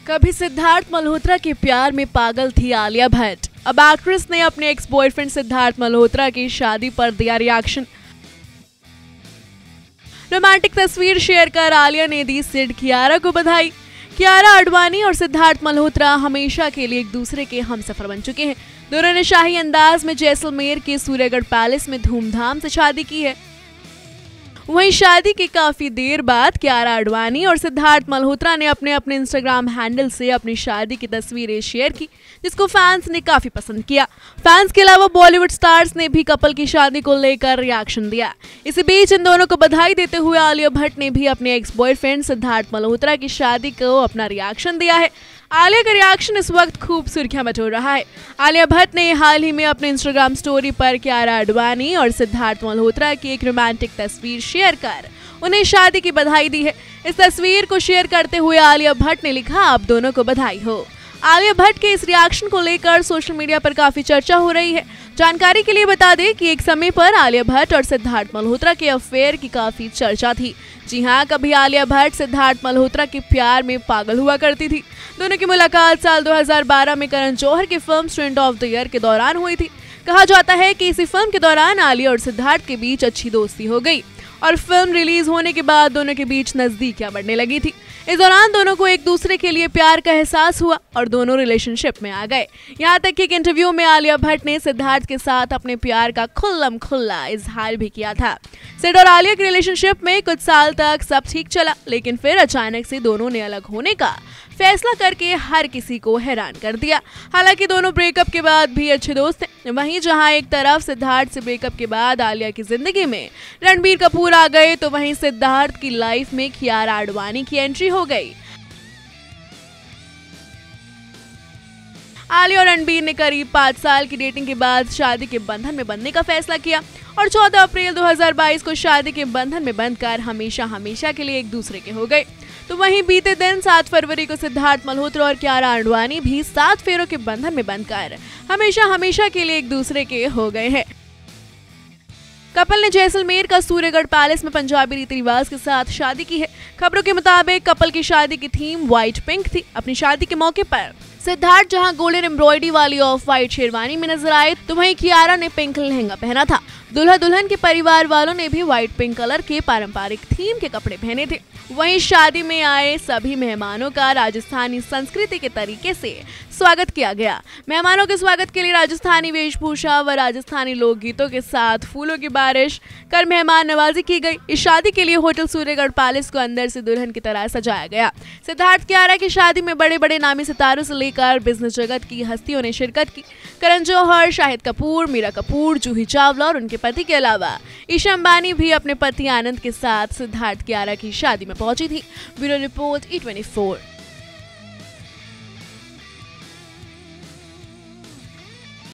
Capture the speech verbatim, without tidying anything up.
कभी सिद्धार्थ मल्होत्रा के प्यार में पागल थी आलिया भट्ट। अब एक्ट्रेस ने अपने एक्स बॉयफ्रेंड सिद्धार्थ मल्होत्रा की शादी पर दिया रिएक्शन। रोमांटिक तस्वीर शेयर कर आलिया ने दी सिड कियारा को बधाई। कियारा आडवाणी और सिद्धार्थ मल्होत्रा हमेशा के लिए एक दूसरे के हमसफर बन चुके हैं। दोनों ने शाही अंदाज में जैसलमेर के सूर्यगढ़ पैलेस में धूमधाम से शादी की है। वहीं शादी के काफी देर बाद कियारा आडवाणी और सिद्धार्थ मल्होत्रा ने अपने अपने इंस्टाग्राम हैंडल से अपनी शादी की तस्वीरें शेयर की, जिसको फैंस ने काफी पसंद किया। फैंस के अलावा बॉलीवुड स्टार्स ने भी कपल की शादी को लेकर रिएक्शन दिया। इसी बीच इन दोनों को बधाई देते हुए आलिया भट्ट ने भी अपने एक्स बॉयफ्रेंड सिद्धार्थ मल्होत्रा की शादी को अपना रिएक्शन दिया है। आलिया का रिएक्शन इस वक्त खूब सुर्खियां बटोर रहा है। आलिया भट्ट ने हाल ही में अपने इंस्टाग्राम स्टोरी पर कियारा आडवाणी और सिद्धार्थ मल्होत्रा की एक रोमांटिक तस्वीर शेयर कर उन्हें शादी की बधाई दी है। इस तस्वीर को शेयर करते हुए आलिया भट्ट ने लिखा, आप दोनों को बधाई हो। आलिया भट्ट के इस रिएक्शन को लेकर सोशल मीडिया पर काफी चर्चा हो रही है। जानकारी के लिए बता दें कि एक समय पर आलिया भट्ट और सिद्धार्थ मल्होत्रा के अफेयर की काफी चर्चा थी। जी हाँ, कभी आलिया भट्ट सिद्धार्थ मल्होत्रा के प्यार में पागल हुआ करती थी। दोनों की मुलाकात साल दो हज़ार बारह में करण जौहर की film student of the year के दौरान हुई थी। कहा जाता है कि इसी फिल्म के दौरान आलिया और सिद्धार्थ के बीच अच्छी दोस्ती हो गई और फिल्म रिलीज होने के बाद दोनों के बीच नजदीकियां बढ़ने लगी थी। इस दौरान दोनों को एक दूसरे के लिए प्यार का एहसास हुआ और दोनों रिलेशनशिप में आ गए। यहाँ तक कि एक इंटरव्यू में आलिया भट्ट ने सिद्धार्थ के साथ अपने प्यार का खुल्लम खुल्ला इजहार भी किया था। सिड और आलिया के रिलेशनशिप में कुछ साल तक सब ठीक चला, लेकिन फिर अचानक से दोनों ने अलग होने का फैसला करके हर किसी को हैरान कर दिया। हालांकि दोनों ब्रेकअप के बाद भी अच्छे दोस्त हैं। वहीं जहां एक तरफ सिद्धार्थ से ब्रेकअप के बाद आलिया की जिंदगी में रणबीर कपूर आ गए, तो वहीं सिद्धार्थ की लाइफ में कियारा आडवाणी की एंट्री हो गई। आलिया और रणबीर ने करीब पाँच साल की डेटिंग के बाद शादी के बंधन में बंधने का फैसला किया और चौदह अप्रैल दो हज़ार बाईस को शादी के बंधन में बंधकर हमेशा हमेशा के लिए एक दूसरे के हो गए। तो वहीं बीते दिन सात फरवरी को सिद्धार्थ मल्होत्रा और कियारा आडवाणी भी सात फेरों के बंधन में बंधकर हमेशा हमेशा के लिए एक दूसरे के हो गए हैं। कपल ने जैसलमेर का सूर्यगढ़ पैलेस में पंजाबी रीति रिवाज के साथ शादी की है। खबरों के मुताबिक कपल की शादी की थीम व्हाइट पिंक थी। अपनी शादी के मौके पर सिद्धार्थ जहां गोल्डन एम्ब्रॉयडरी वाली ऑफ व्हाइट शेरवानी में नजर आए, तो वहीं कियारा ने पिंक लहंगा पहना था। दुल्हा दुल्हन के परिवार वालों ने भी व्हाइट पिंक कलर के पारंपरिक थीम के कपड़े पहने थे। वहीं शादी में आए सभी मेहमानों का राजस्थानी संस्कृति के तरीके से स्वागत किया गया। मेहमानों के स्वागत के लिए राजस्थानी वेशभूषा व राजस्थानी लोकगीतों के साथ फूलों की बारिश कर मेहमान नवाजी की गई। इस शादी के लिए होटल सूर्यगढ़ पैलेस को अंदर से दुल्हन की तरह सजाया गया। सिद्धार्थ कियारा की शादी में बड़े बड़े नामी सितारों से लेकर बिजनेस जगत की हस्तियों ने शिरकत की। करण जौहर, शाहिद कपूर, मीरा कपूर, जूही चावला और उनके पति के अलावा ईशा अंबानी भी अपने पति आनंद के साथ सिद्धार्थ कियारा की शादी में पहुंची थी। Bureau report E twenty four.